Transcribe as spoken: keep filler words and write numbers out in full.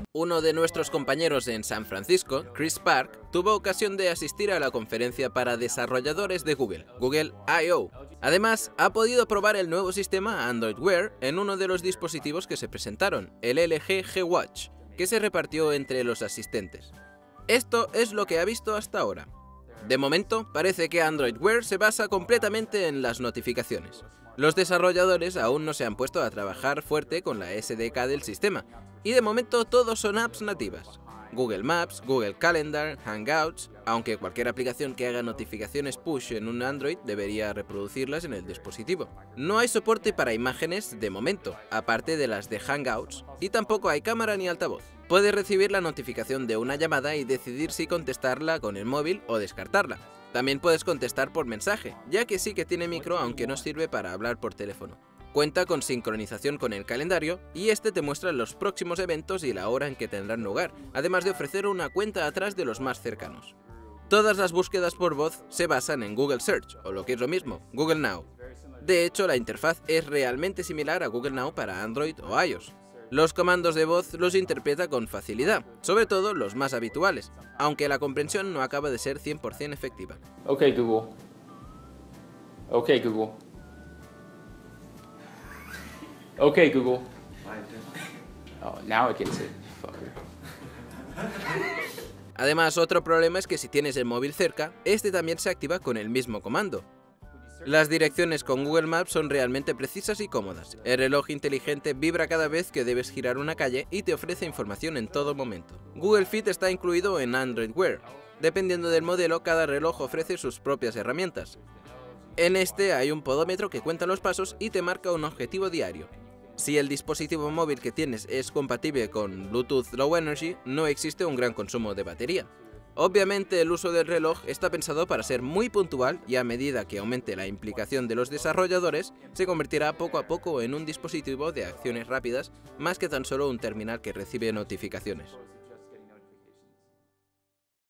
Uno de nuestros compañeros en San Francisco, Chris Park, tuvo ocasión de asistir a la conferencia para desarrolladores de Google, Google I O Además, ha podido probar el nuevo sistema Android Wear en uno de los dispositivos que se presentaron, el L G G Watch, que se repartió entre los asistentes. Esto es lo que ha visto hasta ahora. De momento, parece que Android Wear se basa completamente en las notificaciones. Los desarrolladores aún no se han puesto a trabajar fuerte con la S D K del sistema, y de momento todos son apps nativas. Google Maps, Google Calendar, Hangouts, aunque cualquier aplicación que haga notificaciones push en un Android debería reproducirlas en el dispositivo. No hay soporte para imágenes de momento, aparte de las de Hangouts, y tampoco hay cámara ni altavoz. Puedes recibir la notificación de una llamada y decidir si contestarla con el móvil o descartarla. También puedes contestar por mensaje, ya que sí que tiene micro aunque no sirve para hablar por teléfono. Cuenta con sincronización con el calendario y este te muestra los próximos eventos y la hora en que tendrán lugar, además de ofrecer una cuenta atrás de los más cercanos. Todas las búsquedas por voz se basan en Google Search, o lo que es lo mismo, Google Now. De hecho, la interfaz es realmente similar a Google Now para Android o iOS. Los comandos de voz los interpreta con facilidad, sobre todo los más habituales, aunque la comprensión no acaba de ser cien por cien efectiva. Ok Google. Ok Google. Ok Google. Oh, now it gets it. Fucker. Además, otro problema es que si tienes el móvil cerca, este también se activa con el mismo comando. Las direcciones con Google Maps son realmente precisas y cómodas. El reloj inteligente vibra cada vez que debes girar una calle y te ofrece información en todo momento. Google Fit está incluido en Android Wear. Dependiendo del modelo, cada reloj ofrece sus propias herramientas. En este hay un podómetro que cuenta los pasos y te marca un objetivo diario. Si el dispositivo móvil que tienes es compatible con Bluetooth Low Energy, no existe un gran consumo de batería. Obviamente el uso del reloj está pensado para ser muy puntual y a medida que aumente la implicación de los desarrolladores, se convertirá poco a poco en un dispositivo de acciones rápidas más que tan solo un terminal que recibe notificaciones.